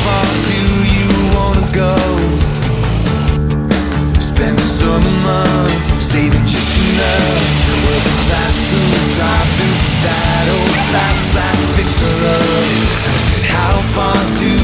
far do you wanna go? Spend the summer months saving just enough. Working fast food, drive through for that old fast black fixer up. I said, how far do